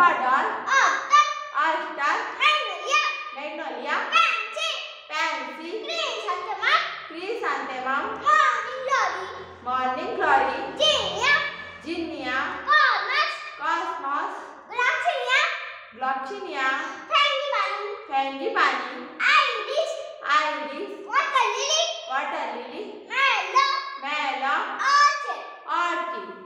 for doll. Octa. Oyster. Magnolia. Magnolia. Pansy. Pansy. Chrysanthemum. Chrysanthemum. Morning glory. Morning glory. Ginnia. Ginnia. Cosmos. Cosmos. Gloxinia. Gloxinia. Frangipani. Frangipani. Iris. Iris. Water lily. Water lily. Mallow. Mallow. Orchid. Orchid.